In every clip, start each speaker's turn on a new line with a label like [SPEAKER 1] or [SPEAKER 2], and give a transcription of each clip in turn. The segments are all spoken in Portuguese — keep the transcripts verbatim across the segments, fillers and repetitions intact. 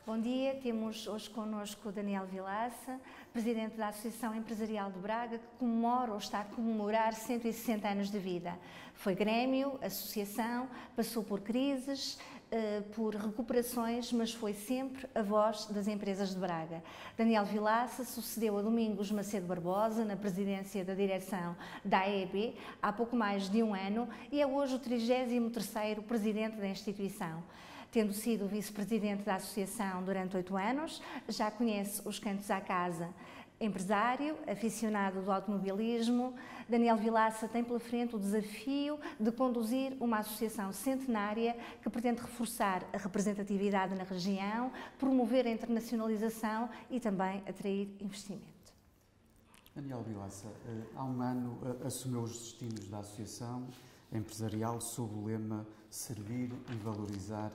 [SPEAKER 1] Bom dia, temos hoje connosco o Daniel Vilaça, presidente da Associação Empresarial de Braga, que comemora ou está a comemorar cento e sessenta anos de vida. Foi grêmio, associação, passou por crises, por recuperações, mas foi sempre a voz das empresas de Braga. Daniel Vilaça sucedeu a Domingos Macedo Barbosa na presidência da direção da A E B há pouco mais de um ano e é hoje o trigésimo terceiro presidente da instituição. Tendo sido vice-presidente da associação durante oito anos, já conhece os cantos à casa. Empresário, aficionado do automobilismo, Daniel Vilaça tem pela frente o desafio de conduzir uma associação centenária que pretende reforçar a representatividade na região, promover a internacionalização e também atrair investimento.
[SPEAKER 2] Daniel Vilaça, há um ano assumiu os destinos da Associação Empresarial sob o lema Servir e Valorizar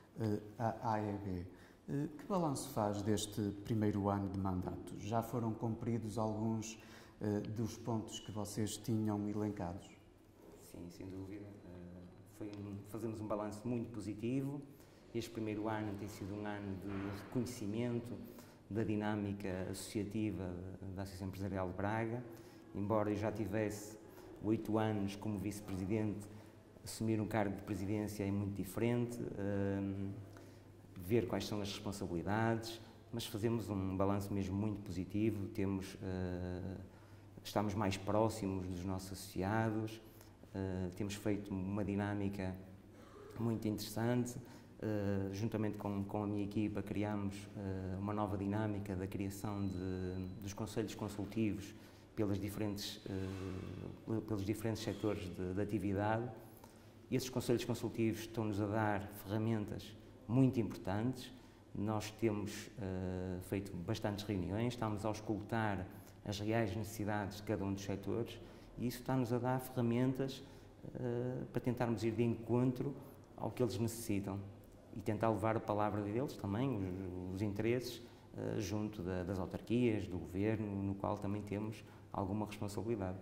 [SPEAKER 2] a A E B. Que balanço faz deste primeiro ano de mandato? Já foram cumpridos alguns dos pontos que vocês tinham elencados?
[SPEAKER 3] Sim, sem dúvida. Foi um, fazemos um balanço muito positivo. Este primeiro ano tem sido um ano de reconhecimento da dinâmica associativa da Associação Empresarial de Braga. Embora eu já tivesse oito anos como vice-presidente, assumir um cargo de presidência é muito diferente, uh, ver quais são as responsabilidades, mas fazemos um balanço mesmo muito positivo, temos, uh, estamos mais próximos dos nossos associados, uh, temos feito uma dinâmica muito interessante, uh, juntamente com, com a minha equipa criamos uh, uma nova dinâmica da criação de, dos conselhos consultivos pelas diferentes, uh, pelos diferentes setores de, de atividade. Esses conselhos consultivos estão-nos a dar ferramentas muito importantes. Nós temos uh, feito bastantes reuniões, estamos a auscultar as reais necessidades de cada um dos setores e isso está-nos a dar ferramentas uh, para tentarmos ir de encontro ao que eles necessitam e tentar levar a palavra deles também, os, os interesses, uh, junto da, das autarquias, do governo, no qual também temos alguma responsabilidade.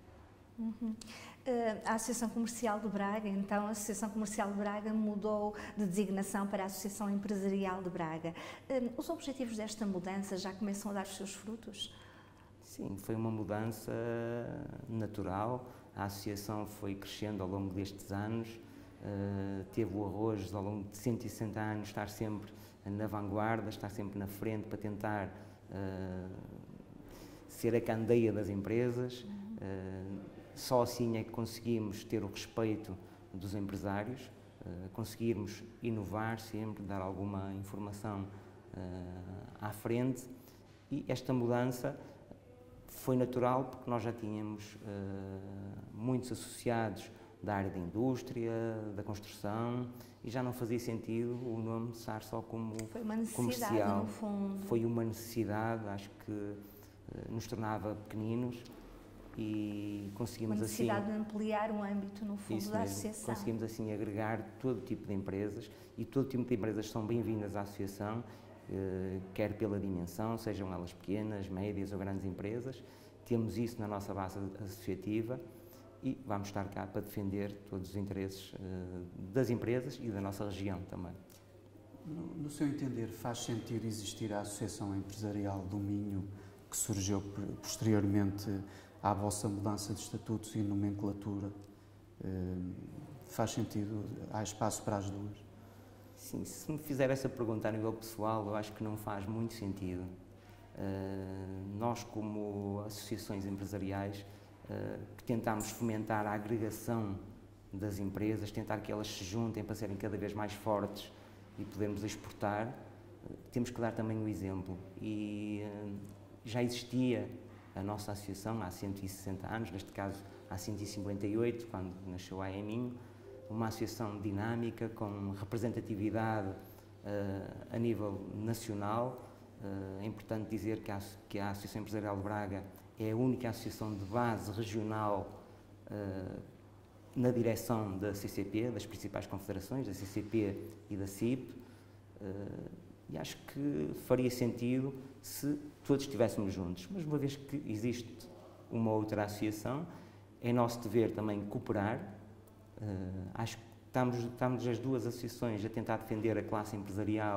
[SPEAKER 1] Uhum. A Associação Comercial de Braga, então, a Associação Comercial de Braga mudou de designação para a Associação Empresarial de Braga. Os objetivos desta mudança já começam a dar os seus frutos?
[SPEAKER 3] Sim, foi uma mudança natural. A associação foi crescendo ao longo destes anos, teve o arrojo ao longo de cento e sessenta anos estar sempre na vanguarda, estar sempre na frente para tentar ser a candeia das empresas. Uhum. Só assim é que conseguimos ter o respeito dos empresários, uh, conseguirmos inovar sempre, dar alguma informação uh, à frente e esta mudança foi natural porque nós já tínhamos uh, muitos associados da área da indústria, da construção e já não fazia sentido o nome estar só como
[SPEAKER 1] foi uma necessidade,
[SPEAKER 3] comercial.
[SPEAKER 1] No fundo.
[SPEAKER 3] Foi uma necessidade, acho que uh, nos tornava pequeninos e conseguimos
[SPEAKER 1] uma necessidade
[SPEAKER 3] assim,
[SPEAKER 1] de ampliar o âmbito, no fundo, da
[SPEAKER 3] mesmo,
[SPEAKER 1] associação.
[SPEAKER 3] Conseguimos assim agregar todo tipo de empresas e todo tipo de empresas são bem-vindas à associação, eh, quer pela dimensão, sejam elas pequenas, médias ou grandes empresas. Temos isso na nossa base associativa e vamos estar cá para defender todos os interesses eh, das empresas e da nossa região também.
[SPEAKER 2] No, no seu entender, faz sentido existir a Associação Empresarial do Minho, que surgiu posteriormente à vossa mudança de estatutos e nomenclatura? Uh, faz sentido? Há espaço para as duas?
[SPEAKER 3] Sim, se me fizer essa pergunta a nível pessoal, eu acho que não faz muito sentido. Uh, nós, como associações empresariais, uh, que tentamos fomentar a agregação das empresas, tentar que elas se juntem para serem cada vez mais fortes e podermos exportar, uh, temos que dar também o exemplo. E uh, já existia a nossa associação há cento e sessenta anos, neste caso há cento e cinquenta e oito, quando nasceu a AEMinho, uma associação dinâmica, com representatividade uh, a nível nacional. Uh, é importante dizer que a, que a Associação Empresarial de Braga é a única associação de base regional uh, na direção da C C P, das principais confederações, da C C P e da C I P, uh, e acho que faria sentido se todos estivéssemos juntos, mas uma vez que existe uma outra associação, é nosso dever também cooperar. Uh, acho que estamos, estamos as duas associações a tentar defender a classe empresarial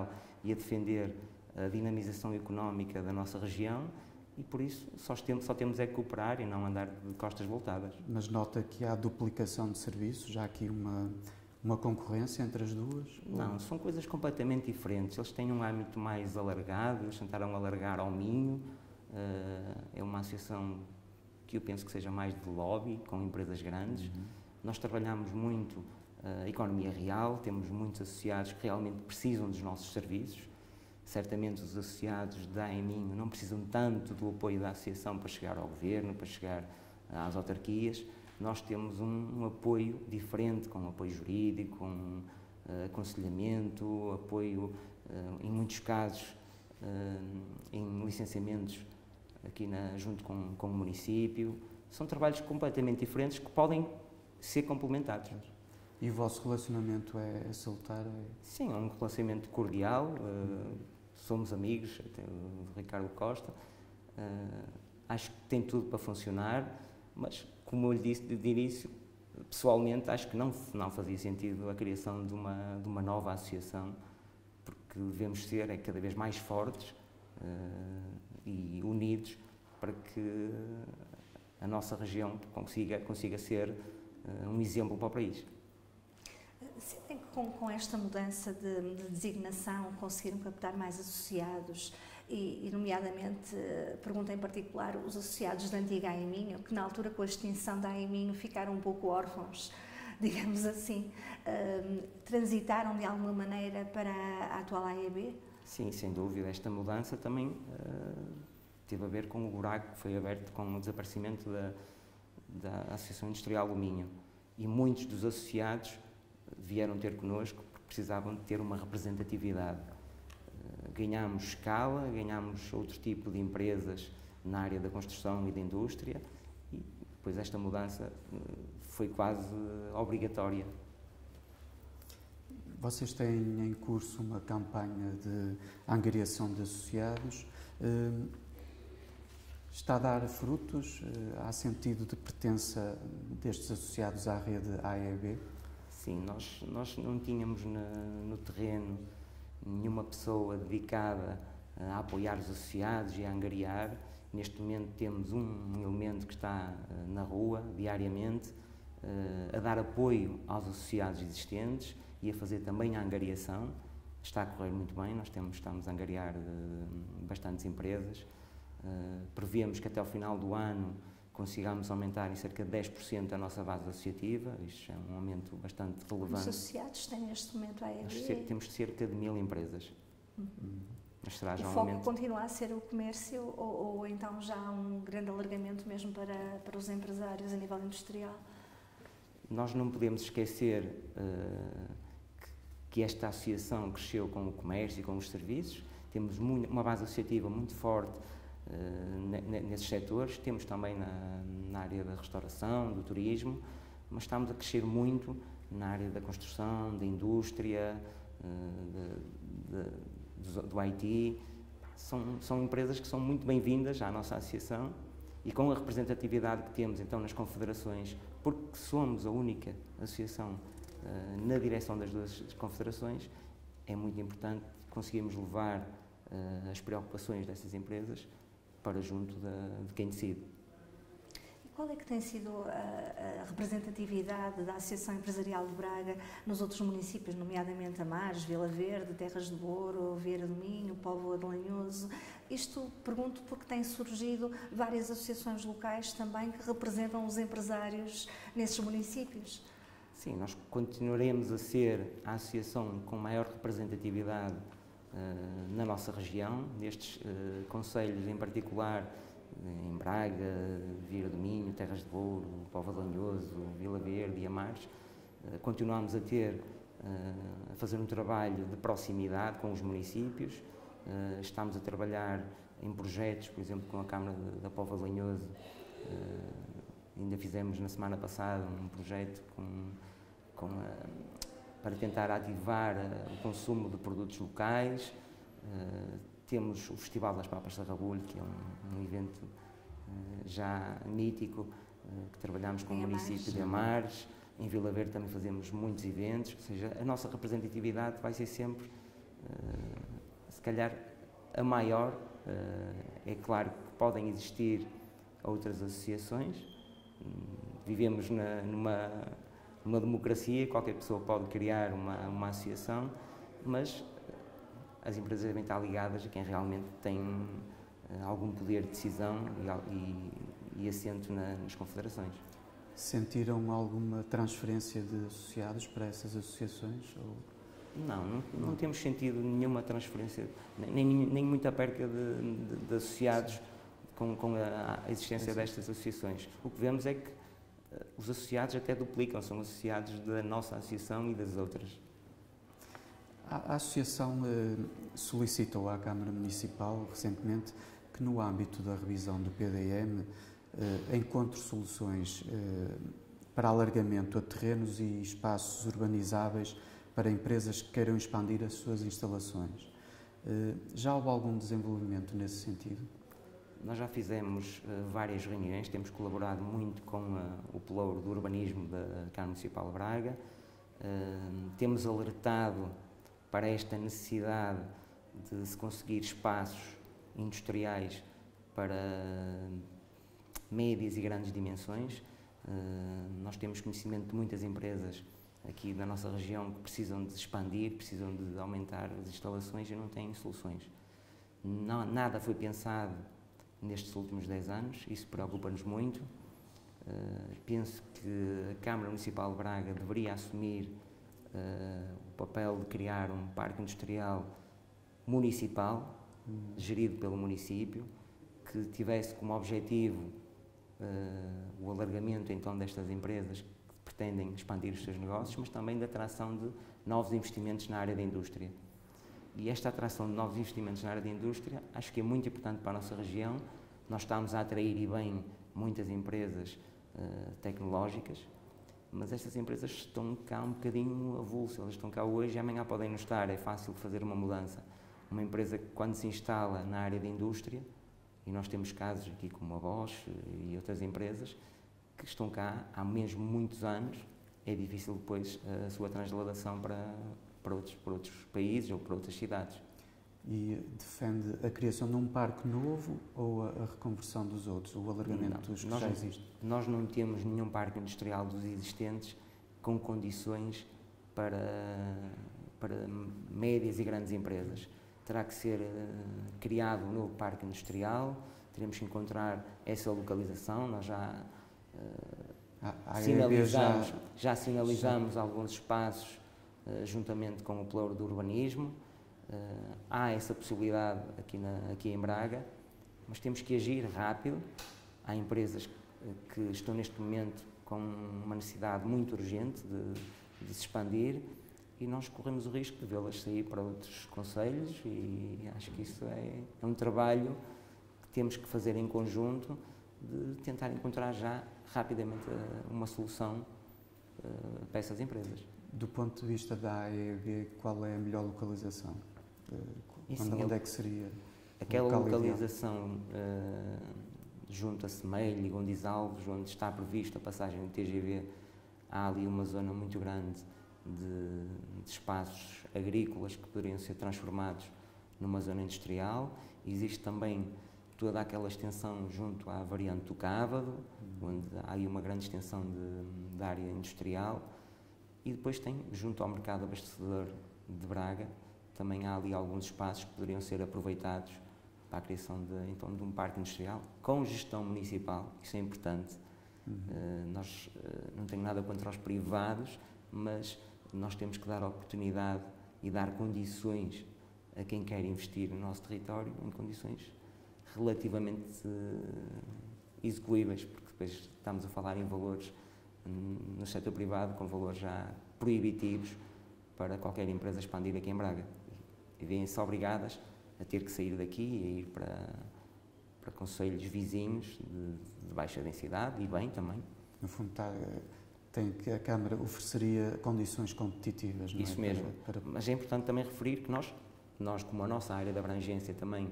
[SPEAKER 3] e a defender a dinamização económica da nossa região, e por isso só temos, só temos é que cooperar e não andar de costas voltadas.
[SPEAKER 2] Mas nota que há duplicação de serviços, já há aqui uma, uma concorrência entre as duas?
[SPEAKER 3] Não, ou... são coisas completamente diferentes. Eles têm um âmbito mais alargado, eles tentaram alargar ao Minho, uh, é uma associação que eu penso que seja mais de lobby, com empresas grandes. Uhum. Nós trabalhamos muito uh, a economia real, temos muitos associados que realmente precisam dos nossos serviços. Certamente os associados da A E Minho não precisam tanto do apoio da associação para chegar ao governo, para chegar às autarquias. Nós temos um, um apoio diferente, com apoio jurídico, com uh, aconselhamento, apoio, uh, em muitos casos, uh, em licenciamentos aqui na, junto com, com o município. São trabalhos completamente diferentes que podem ser complementados.
[SPEAKER 2] E o vosso relacionamento é salutar? É...
[SPEAKER 3] Sim, é um relacionamento cordial. Uh, Somos amigos, o Ricardo Costa, uh, acho que tem tudo para funcionar, mas, como eu lhe disse de início, pessoalmente acho que não, não fazia sentido a criação de uma, de uma nova associação, porque devemos ser é, cada vez mais fortes uh, e unidos para que a nossa região consiga, consiga ser uh, um exemplo para o país.
[SPEAKER 1] Sentem que com, com esta mudança de, de designação conseguiram captar mais associados e, e nomeadamente, pergunto em particular, os associados da antiga A E Minho, que na altura com a extinção da A E Minho ficaram um pouco órfãos, digamos assim, uh, transitaram de alguma maneira para a atual A E B?
[SPEAKER 3] Sim, sem dúvida. Esta mudança também uh, teve a ver com o buraco que foi aberto com o desaparecimento da, da Associação Industrial do Minho. E muitos dos associados vieram ter connosco porque precisavam de ter uma representatividade. Ganhámos escala, ganhámos outro tipo de empresas na área da construção e da indústria e depois esta mudança foi quase obrigatória.
[SPEAKER 2] Vocês têm em curso uma campanha de angariação de associados. Está a dar frutos? Há sentido de pertença destes associados à rede A E B?
[SPEAKER 3] Sim, nós, nós não tínhamos na, no terreno nenhuma pessoa dedicada a apoiar os associados e a angariar. Neste momento temos um elemento que está uh, na rua, diariamente, uh, a dar apoio aos associados existentes e a fazer também a angariação. Está a correr muito bem, nós temos, estamos a angariar uh, bastantes empresas. Uh, prevemos que até ao final do ano consigamos aumentar em cerca de dez por cento a nossa base associativa, isto é um aumento bastante relevante.
[SPEAKER 1] Os associados têm neste momento a A E B?
[SPEAKER 3] Temos cerca de mil empresas. Uhum. Mas será já
[SPEAKER 1] o
[SPEAKER 3] um
[SPEAKER 1] foco
[SPEAKER 3] aumento...
[SPEAKER 1] continua a ser o comércio ou, ou então já há um grande alargamento mesmo para, para os empresários a nível industrial?
[SPEAKER 3] Nós não podemos esquecer uh, que, que esta associação cresceu com o comércio e com os serviços, temos muito, uma base associativa muito forte Uh, nesses setores, temos também na, na área da restauração, do turismo, mas estamos a crescer muito na área da construção, da indústria, uh, de, de, do, do I T. São, são empresas que são muito bem-vindas à nossa associação e com a representatividade que temos então nas confederações, porque somos a única associação uh, na direção das duas confederações, é muito importante conseguirmos levar uh, as preocupações dessas empresas para junto de, de quem decide.
[SPEAKER 1] E qual é que tem sido a, a representatividade da Associação Empresarial de Braga nos outros municípios, nomeadamente Amares, Vila Verde, Terras do Douro, Vieira do Minho, Póvoa de Lanhoso? Isto pergunto porque têm surgido várias associações locais também que representam os empresários nesses municípios.
[SPEAKER 3] Sim, nós continuaremos a ser a associação com maior representatividade Uh, na nossa região, nestes uh, concelhos em particular, em Braga, Vieira do Minho, Terras de Douro, Póvoa de Lanhoso, Vila Verde e Amares, uh, continuamos a ter, uh, a fazer um trabalho de proximidade com os municípios, uh, estamos a trabalhar em projetos, por exemplo, com a Câmara de, da Póvoa de Lanhoso, uh, ainda fizemos na semana passada um projeto com, com a para tentar ativar uh, o consumo de produtos locais. Uh, temos o Festival das Papas de Sarrabulho, que é um, um evento uh, já mítico, uh, que trabalhamos com em o município Amares. de Amares. Em Vila Verde também fazemos muitos eventos, ou seja, a nossa representatividade vai ser sempre uh, calhar a maior. É claro que podem existir outras associações, vivemos na, numa, numa democracia, qualquer pessoa pode criar uma, uma associação, mas as empresas devem estar ligadas a quem realmente tem algum poder de decisão e, e, e assento na, nas confederações.
[SPEAKER 2] Sentiram alguma transferência de associados para essas associações? Ou...
[SPEAKER 3] Não, não, não temos sentido nenhuma transferência, nem, nem, nem muita perca de, de, de associados com, com a, a existência Sim. destas associações. O que vemos é que uh, os associados até duplicam, são associados da nossa associação e das outras.
[SPEAKER 2] A, a associação uh, solicitou à Câmara Municipal recentemente que no âmbito da revisão do P D M uh, encontre soluções uh, para alargamento a terrenos e espaços urbanizáveis para empresas que queiram expandir as suas instalações. Já houve algum desenvolvimento nesse sentido?
[SPEAKER 3] Nós já fizemos uh, várias reuniões, temos colaborado muito com uh, o Pelouro do Urbanismo da Câmara Municipal de Braga, uh, temos alertado para esta necessidade de se conseguir espaços industriais para uh, médias e grandes dimensões. Uh, nós temos conhecimento de muitas empresas aqui da nossa região que precisam de expandir, precisam de aumentar as instalações e não têm soluções. Não, nada foi pensado nestes últimos dez anos, isso preocupa-nos muito. Uh, penso que a Câmara Municipal de Braga deveria assumir uh, o papel de criar um parque industrial municipal, hum. gerido pelo município, que tivesse como objetivo uh, o alargamento então destas empresas pretendem expandir os seus negócios, mas também da atração de novos investimentos na área da indústria. E esta atração de novos investimentos na área da indústria acho que é muito importante para a nossa região. Nós estamos a atrair e bem muitas empresas uh, tecnológicas, mas estas empresas estão cá um bocadinho avulsas, elas estão cá hoje e amanhã podem não estar, é fácil fazer uma mudança. Uma empresa que quando se instala na área da indústria, e nós temos casos aqui como a Bosch e outras empresas, que estão cá há mesmo muitos anos, é difícil depois a sua transladação para, para, outros, para outros países ou para outras cidades.
[SPEAKER 2] E defende a criação de um parque novo ou a, a reconversão dos outros, o alargamento não, dos que já existem?
[SPEAKER 3] Nós não temos nenhum parque industrial dos existentes com condições para, para médias e grandes empresas. Terá que ser uh, criado um novo parque industrial, teremos que encontrar essa localização, nós já... Uh, a, a sinalizamos, já, já sinalizamos sim. alguns espaços uh, juntamente com o Pelouro do Urbanismo. Uh, há essa possibilidade aqui, na, aqui em Braga, mas temos que agir rápido. Há empresas que estão neste momento com uma necessidade muito urgente de, de se expandir e nós corremos o risco de vê-las sair para outros concelhos e acho que isso é, é um trabalho que temos que fazer em conjunto de tentar encontrar já rapidamente uma solução uh, para essas empresas.
[SPEAKER 2] Do ponto de vista da A E B, qual é a melhor localização? Uh,
[SPEAKER 3] Sim,
[SPEAKER 2] onde é que seria?
[SPEAKER 3] Aquela localização uh, junto a Semeilho e Gondis Alves, onde está prevista a passagem do T G V, há ali uma zona muito grande de, de espaços agrícolas que poderiam ser transformados numa zona industrial. Existe também toda aquela extensão junto à variante do Cávado, onde há aí uma grande extensão de, de área industrial, e depois tem, junto ao mercado abastecedor de Braga, também há ali alguns espaços que poderiam ser aproveitados para a criação de, então, de um parque industrial, com gestão municipal, isso é importante. Uhum. Uh, nós, uh, não tenho nada contra os privados, mas nós temos que dar oportunidade e dar condições a quem quer investir no nosso território, em condições relativamente uh, execuíveis, porque depois estamos a falar em valores um, no setor privado com valores já proibitivos para qualquer empresa expandir aqui em Braga. E vêm-se obrigadas a ter que sair daqui e a ir para, para concelhos vizinhos de, de baixa densidade e bem também.
[SPEAKER 2] No fundo, está, tem que a Câmara ofereceria condições competitivas, não é?
[SPEAKER 3] Isso mesmo,
[SPEAKER 2] para, para...
[SPEAKER 3] mas é importante também referir que nós, nós, como a nossa área de abrangência também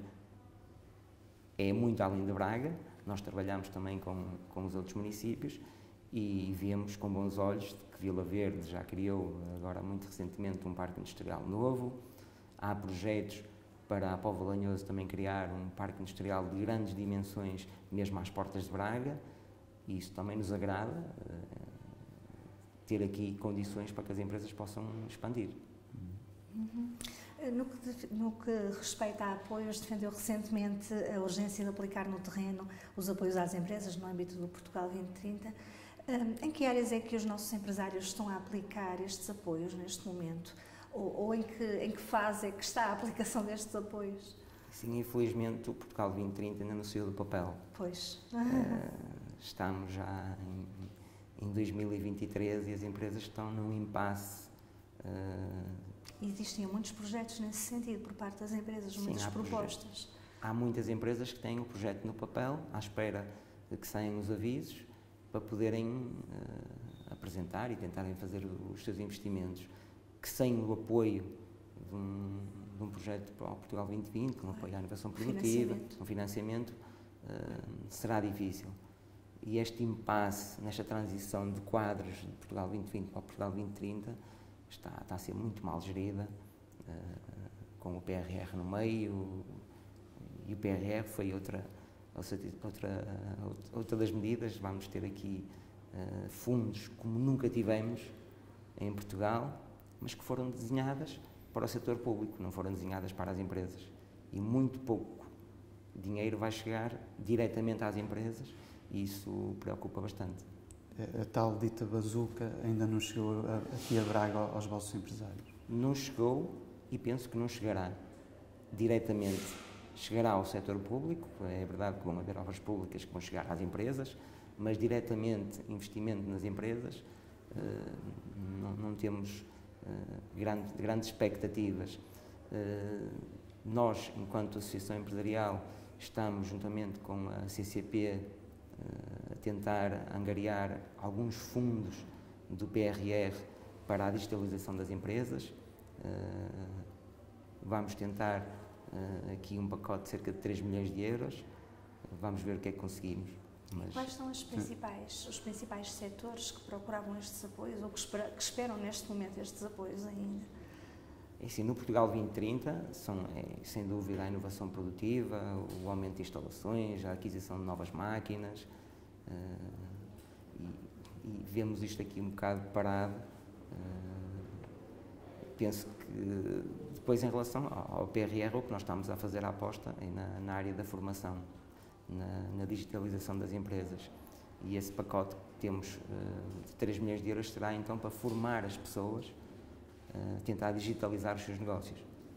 [SPEAKER 3] é muito além de Braga, nós trabalhamos também com, com os outros municípios e vemos com bons olhos que Vila Verde já criou, agora muito recentemente, um parque industrial novo. Há projetos para a Póvoa de Lanhoso também criar um parque industrial de grandes dimensões, mesmo às portas de Braga, e isso também nos agrada, ter aqui condições para que as empresas possam expandir.
[SPEAKER 1] Uhum. No que, no que respeita a apoios, defendeu recentemente a urgência de aplicar no terreno os apoios às empresas no âmbito do Portugal vinte trinta. Em que áreas é que os nossos empresários estão a aplicar estes apoios neste momento? Ou, ou em, que, em que fase é que está a aplicação destes apoios?
[SPEAKER 3] Sim, infelizmente o Portugal vinte trinta ainda não saiu do papel.
[SPEAKER 1] Pois.
[SPEAKER 3] Uh, estamos já em, em dois mil e vinte e três e as empresas estão num impasse. Uh,
[SPEAKER 1] Existiam muitos projetos nesse sentido por parte das empresas,
[SPEAKER 3] sim,
[SPEAKER 1] muitas
[SPEAKER 3] há
[SPEAKER 1] propostas.
[SPEAKER 3] Projetos. Há muitas empresas que têm o projeto no papel, à espera de que saiam os avisos, para poderem uh, apresentar e tentarem fazer os seus investimentos, que sem o apoio de um, de um projeto para o Portugal vinte vinte, com apoio à inovação produtiva, com financiamento, uh, será difícil. E este impasse nesta transição de quadros de Portugal vinte vinte para o Portugal vinte trinta está, está a ser muito mal gerida, uh, com o P R R no meio, e o P R R foi outra, outra, outra das medidas. Vamos ter aqui uh, fundos como nunca tivemos em Portugal, mas que foram desenhadas para o setor público, não foram desenhadas para as empresas. E muito pouco dinheiro vai chegar diretamente às empresas e isso preocupa bastante.
[SPEAKER 2] A tal dita bazuca ainda não chegou aqui a Braga aos vossos empresários?
[SPEAKER 3] Não chegou e penso que não chegará diretamente. Chegará ao setor público, é verdade que vão haver obras públicas que vão chegar às empresas, mas diretamente investimento nas empresas não, não temos grandes, grandes expectativas. Nós, enquanto Associação Empresarial, estamos juntamente com a C C P a tentar angariar alguns fundos do P R R para a digitalização das empresas. Vamos tentar aqui um pacote de cerca de três milhões de euros, vamos ver o que é que conseguimos.
[SPEAKER 1] Mas... Quais são as principais, os principais setores que procuravam estes apoios ou que, espera, que esperam neste momento estes apoios ainda?
[SPEAKER 3] Assim, no Portugal vinte trinta, são, é, sem dúvida, a inovação produtiva, o aumento de instalações, a aquisição de novas máquinas, uh, e, e vemos isto aqui um bocado parado. Uh, penso que depois, em relação ao P R R, o que nós estamos a fazer a aposta é na, na área da formação, na, na digitalização das empresas. E esse pacote que temos uh, de três milhões de euros será então para formar as pessoas, uh, tentar digitalizar os seus negócios.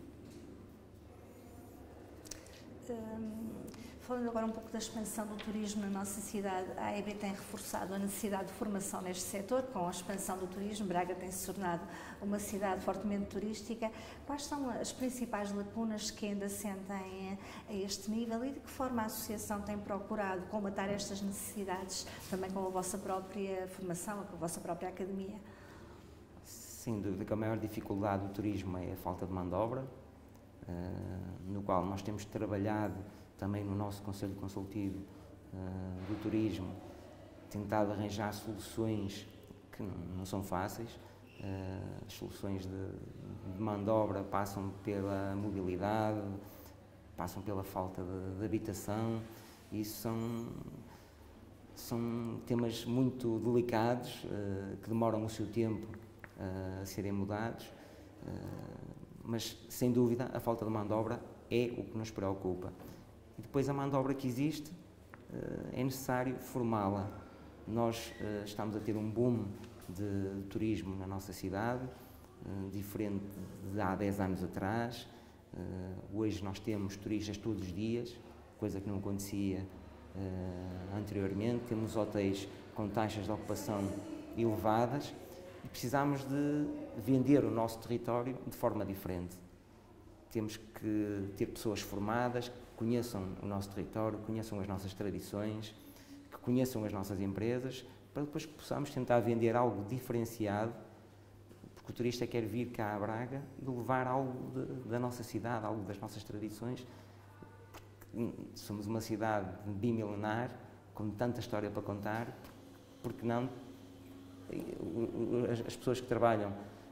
[SPEAKER 1] Um, falando agora um pouco da expansão do turismo na nossa cidade, a A E B tem reforçado a necessidade de formação neste setor. Com a expansão do turismo, Braga tem se tornado uma cidade fortemente turística. Quais são as principais lacunas que ainda sentem a este nível e de que forma a Associação tem procurado combater estas necessidades, também com a vossa própria formação, com a vossa própria academia?
[SPEAKER 3] Sem dúvida que a maior dificuldade do turismo é a falta de mão de obra, uh, no qual nós temos trabalhado também no nosso Conselho Consultivo uh, do Turismo, tentado arranjar soluções que não, não são fáceis. Uh, as soluções de, de mão de obra passam pela mobilidade, passam pela falta de, de habitação, e isso são, são temas muito delicados, uh, que demoram o seu tempo uh, a serem mudados, uh, mas sem dúvida a falta de mão de obra é o que nos preocupa. E depois a mão de obra que existe, é necessário formá-la. Nós estamos a ter um boom de turismo na nossa cidade, diferente de há dez anos atrás. Hoje nós temos turistas todos os dias, coisa que não acontecia anteriormente. Temos hotéis com taxas de ocupação elevadas e precisamos de vender o nosso território de forma diferente. Temos que ter pessoas formadas, que conheçam o nosso território, conheçam as nossas tradições, que conheçam as nossas empresas, para depois que possamos tentar vender algo diferenciado, porque o turista quer vir cá a Braga e levar algo de, da nossa cidade, algo das nossas tradições, porque somos uma cidade bimilenar, com tanta história para contar, porque não as pessoas que trabalham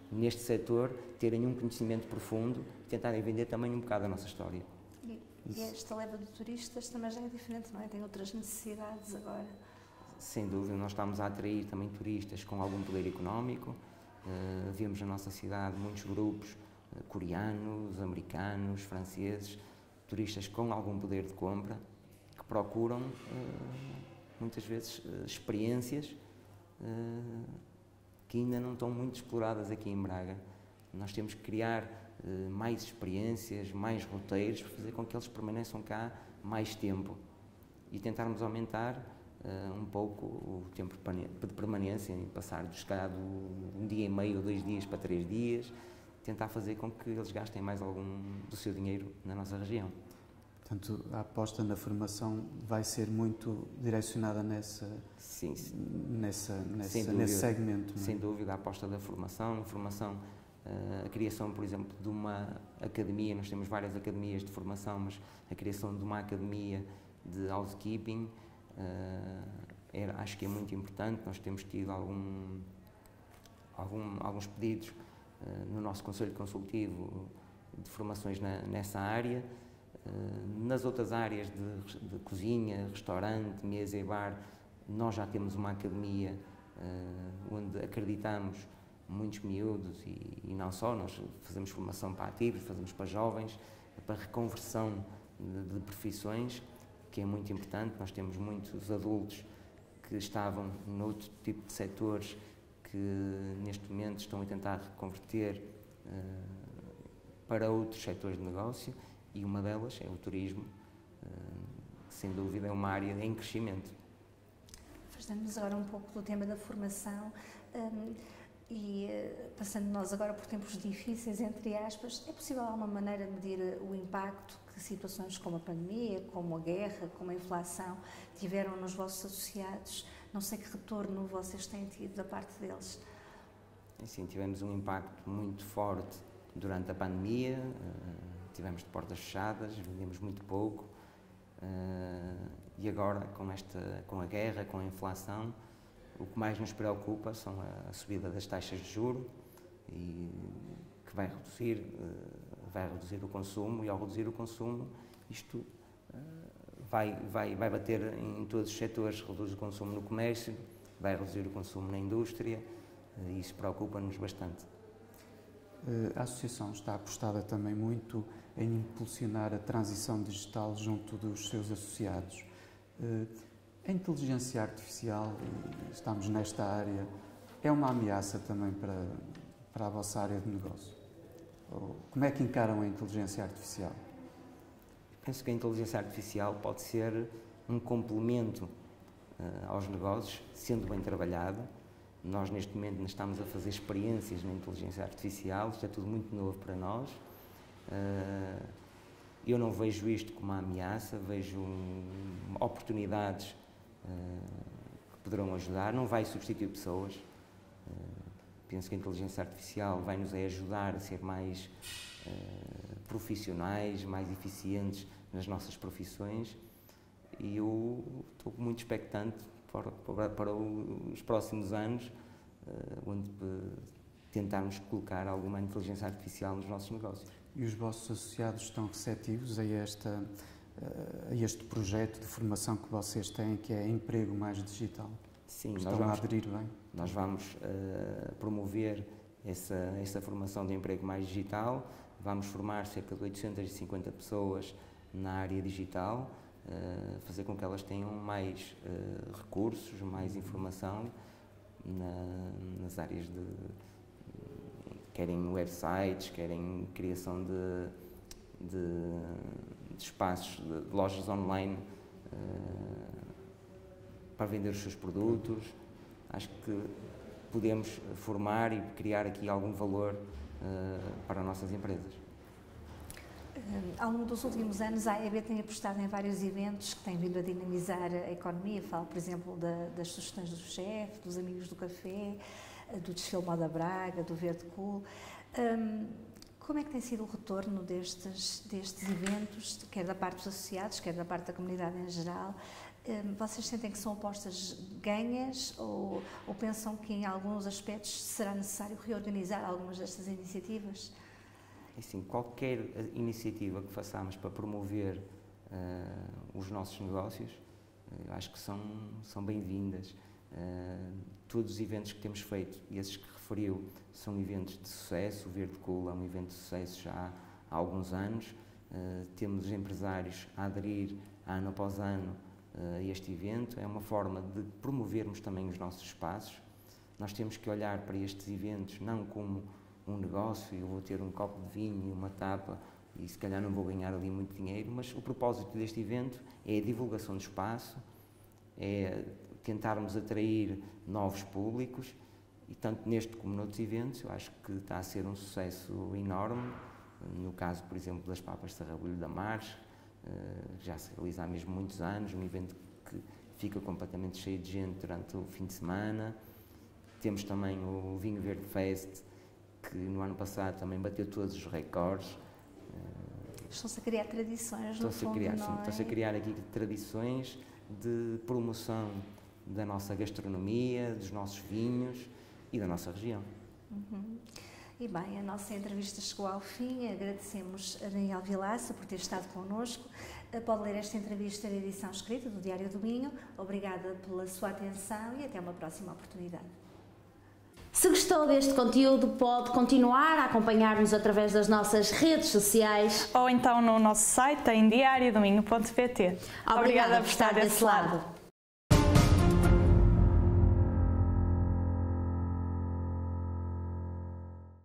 [SPEAKER 3] neste setor, terem um conhecimento profundo e tentarem vender também um bocado a nossa história.
[SPEAKER 1] E, e esta leva de turistas também já é diferente, não é? Tem outras necessidades agora.
[SPEAKER 3] Sem dúvida, nós estamos a atrair também turistas com algum poder económico. Uh, vemos na nossa cidade muitos grupos uh, coreanos, americanos, franceses, turistas com algum poder de compra, que procuram uh, muitas vezes uh, experiências uh, que ainda não estão muito exploradas aqui em Braga. Nós temos que criar uh, mais experiências, mais roteiros, para fazer com que eles permaneçam cá mais tempo e tentarmos aumentar uh, um pouco o tempo de permanência, e passar de, se calhar, de um dia e meio ou dois dias para três dias, tentar fazer com que eles gastem mais algum do seu dinheiro na nossa região.
[SPEAKER 2] Portanto, a aposta na formação vai ser muito direcionada nessa,
[SPEAKER 3] sim, sim.
[SPEAKER 2] nessa, nessa
[SPEAKER 3] sem dúvida,
[SPEAKER 2] nesse segmento. Não é?
[SPEAKER 3] Sem dúvida, a aposta da formação, a formação, a criação, por exemplo, de uma academia. Nós temos várias academias de formação, mas a criação de uma academia de housekeeping, era, acho que é muito importante. Nós temos tido algum, algum, alguns pedidos no nosso Conselho Consultivo de formações na, nessa área. Nas outras áreas de, de cozinha, restaurante, mesa e bar, nós já temos uma academia uh, onde acreditamos muitos miúdos e, e não só, nós fazemos formação para ativos, fazemos para jovens, para reconversão de, de profissões, que é muito importante. Nós temos muitos adultos que estavam noutro tipo de setores que neste momento estão a tentar reconverter uh, para outros setores de negócio. E uma delas é o turismo, que sem dúvida é uma área em crescimento.
[SPEAKER 1] Afastando-nos agora um pouco do tema da formação um, e uh, passando nós agora por tempos difíceis, entre aspas, é possível alguma maneira de medir o impacto que situações como a pandemia, como a guerra, como a inflação tiveram nos vossos associados? Não sei que retorno vocês têm tido da parte deles.
[SPEAKER 3] Sim, tivemos um impacto muito forte durante a pandemia. Uh, Tivemos de portas fechadas, vendemos muito pouco uh, e agora com, esta, com a guerra, com a inflação, o que mais nos preocupa são a, a subida das taxas de juros, e que vai reduzir, uh, vai reduzir o consumo, e ao reduzir o consumo isto uh, vai, vai, vai bater em todos os setores. Reduz o consumo no comércio, vai reduzir o consumo na indústria, uh, e isso preocupa-nos bastante.
[SPEAKER 2] A associação está apostada também muito em impulsionar a transição digital junto dos seus associados. A inteligência artificial, estamos nesta área, é uma ameaça também para, para a vossa área de negócio? Como é que encaram a inteligência artificial?
[SPEAKER 3] Penso que a inteligência artificial pode ser um complemento uh, aos negócios, sendo bem trabalhado. Nós, neste momento, estamos a fazer experiências na inteligência artificial, isto é tudo muito novo para nós. Eu não vejo isto como uma ameaça, vejo oportunidades que poderão ajudar. Não vai substituir pessoas. Penso que a inteligência artificial vai nos ajudar a ser mais profissionais, mais eficientes nas nossas profissões, e eu estou muito expectante Para, para, para os próximos anos, uh, onde uh, tentarmos colocar alguma inteligência artificial nos nossos negócios.
[SPEAKER 2] E os vossos associados estão receptivos a, esta, uh, a este projeto de formação que vocês têm, que é Emprego Mais Digital?
[SPEAKER 3] Sim,
[SPEAKER 2] estão
[SPEAKER 3] nós vamos,
[SPEAKER 2] a aderir bem?
[SPEAKER 3] Nós vamos uh, promover essa, essa formação de emprego mais digital. Vamos formar cerca de oitocentas e cinquenta pessoas na área digital, Uh, fazer com que elas tenham mais uh, recursos, mais informação na, nas áreas de, querem websites, querem criação de, de, de espaços, de, de lojas online uh, para vender os seus produtos. Acho que podemos formar e criar aqui algum valor uh, para as nossas empresas.
[SPEAKER 1] Ao longo dos últimos anos, a A E B tem apostado em vários eventos que têm vindo a dinamizar a economia. Falo, por exemplo, da, das sugestões do chefe, dos Amigos do Café, do Desfile Moda Braga, do Verde Cool. Um, como é que tem sido o retorno destes, destes eventos, quer da parte dos associados, quer da parte da comunidade em geral? Vocês sentem que são apostas ganhas ou, ou pensam que em alguns aspectos será necessário reorganizar algumas destas iniciativas?
[SPEAKER 3] Assim, qualquer iniciativa que façamos para promover uh, os nossos negócios, uh, acho que são, são bem-vindas. Uh, todos os eventos que temos feito, e esses que referiu, são eventos de sucesso. O Verde Cool é um evento de sucesso já há alguns anos. Uh, temos empresários a aderir ano após ano a este evento. É uma forma de promovermos também os nossos espaços. Nós temos que olhar para estes eventos não como um negócio, eu vou ter um copo de vinho e uma tapa e se calhar não vou ganhar ali muito dinheiro, mas o propósito deste evento é a divulgação do espaço, é tentarmos atrair novos públicos, e tanto neste como noutros eventos eu acho que está a ser um sucesso enorme. No caso, por exemplo, das Papas de Sarrabulho da Marche, Uh, já se realiza há mesmo muitos anos, um evento que fica completamente cheio de gente durante o fim de semana. Temos também o Vinho Verde Fest, que no ano passado também bateu todos os recordes.
[SPEAKER 1] Uh, Estão-se a criar tradições, no fundo,
[SPEAKER 3] a criar,
[SPEAKER 1] não é?
[SPEAKER 3] Estão-se a criar aqui tradições de promoção da nossa gastronomia, dos nossos vinhos e da nossa região.
[SPEAKER 1] Uhum. E bem, a nossa entrevista chegou ao fim. Agradecemos a Daniel Vilaça por ter estado connosco. Pode ler esta entrevista na edição escrita do Diário do Minho. Obrigada pela sua atenção e até uma próxima oportunidade.
[SPEAKER 4] Se gostou deste conteúdo, pode continuar a acompanhar-nos através das nossas redes sociais
[SPEAKER 5] ou então no nosso site em diario do minho ponto pt.
[SPEAKER 4] Obrigada, Obrigada por estar desse lado. lado.